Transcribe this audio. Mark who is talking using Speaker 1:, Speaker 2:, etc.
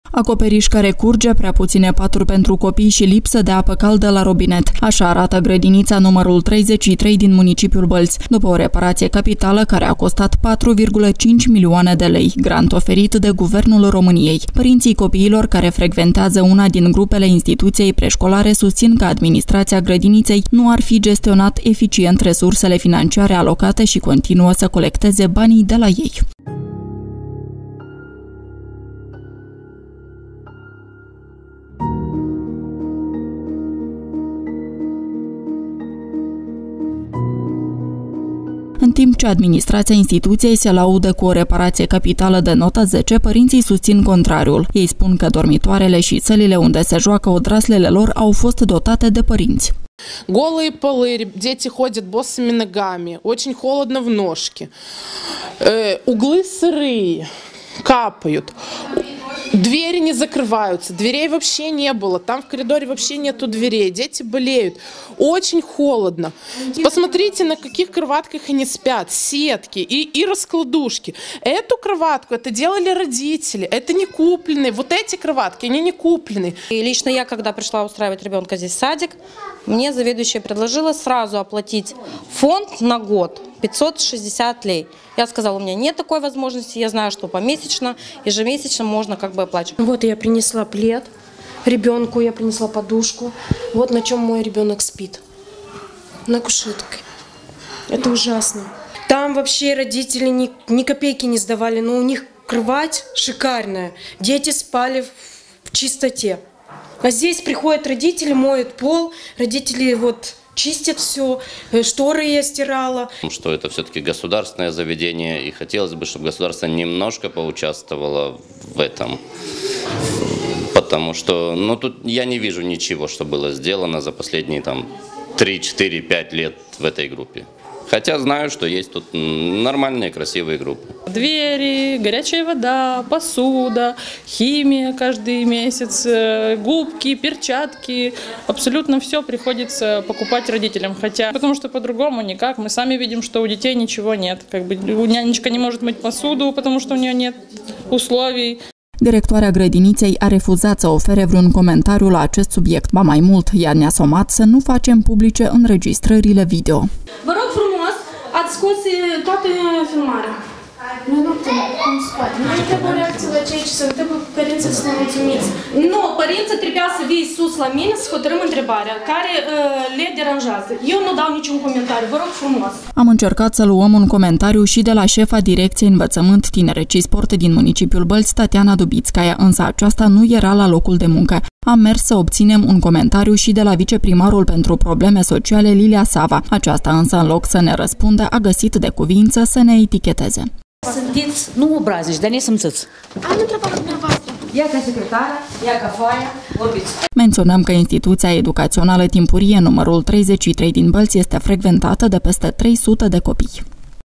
Speaker 1: Acoperiș care curge, prea puține paturi pentru copii și lipsă de apă caldă la robinet. Așa arată grădinița numărul 33 din municipiul Bălți, după o reparație capitală care a costat 4,5 milioane de lei, grant oferit de Guvernul României. Părinții copiilor care frecventează una din grupele instituției preșcolare susțin că administrația grădiniței nu ar fi gestionat eficient resursele financiare alocate și continuă să colecteze banii de la ei. În timp ce administrația instituției se laudă cu o reparație capitală de notă 10, părinții susțin contrariul. Ei spun că dormitoarele și sălile unde se joacă odraslele lor au fost dotate de părinți.
Speaker 2: Голые полы, дети ходят босыми ногами, очень холодно в ножке, углы сырые, капают. Двери не закрываются, дверей вообще не было, там в коридоре вообще нету дверей, дети болеют, очень холодно. Посмотрите, на каких кроватках они спят, сетки и раскладушки. Эту кроватку это делали родители, это не купленные, вот эти кроватки, они не купленные.
Speaker 3: И лично я, когда пришла устраивать ребенка здесь в садик, мне заведующая предложила сразу оплатить фонд на год 560 лей. Я сказала, у меня нет такой возможности, я знаю, что помесячно, ежемесячно можно как бы оплачивать.
Speaker 4: Вот я принесла плед ребенку, я принесла подушку. Вот на чем мой ребенок спит. На кушетке. Это ужасно. Там вообще родители ни копейки не сдавали, но у них кровать шикарная. Дети спали в чистоте. А здесь приходят родители, моют пол, родители вот чистят все, шторы я стирала.
Speaker 5: Что это все-таки государственное заведение, и хотелось бы, чтобы государство немножко поучаствовало в этом. Потому что, тут я не вижу ничего, что было сделано за последние 3, 4, 5 лет в этой группе. Хотя знаю, что есть тут нормальные, красивые группы.
Speaker 6: Двери, горячая вода, посуда, химия каждый месяц, губки, перчатки. Абсолютно все приходится покупать родителям. Потому что по-другому никак. Мы сами видим, что у детей ничего нет. Нянечка не может мыть посуду, потому что у нее нет условий.
Speaker 1: Directoarea grădiniței a refuzat să ofere vreun comentariu la acest subiect. Ba mai mult, ea ne-a somat să nu facem publice înregistrările video.
Speaker 7: Vă rog frumos, ați scos toată filmarea.
Speaker 4: Noi nu putem, cum se poate. Noi trebuie o reacție la ceea ce se întâmplă cu părinții să ne mulțumiți.
Speaker 7: Nu, părinții trebuia să vii sus la mine să hotărâm întrebarea care le deranjează. Eu nu dau niciun comentariu, vă rog frumos.
Speaker 1: Am încercat să luăm un comentariu și de la șefa Direcției Învățământ, Tineret și Sport din municipiul Bălți, Tatiana Dubițcaia, însă aceasta nu era la locul de muncă. Am mers să obținem un comentariu și de la viceprimarul pentru probleme sociale, Lilia Sava. Aceasta însă, în loc să ne răspundă, a găsit de cuvință să ne eticheteze.
Speaker 8: Sunteți, nu obraznici, dar nesimțiți.
Speaker 4: Am întrebat la dumneavoastră.
Speaker 8: Ia ca secretară, ia ca foaia, vorbiți.
Speaker 1: Menționăm că instituția educațională timpurie numărul 33 din Bălți este frecventată de peste 300 de copii.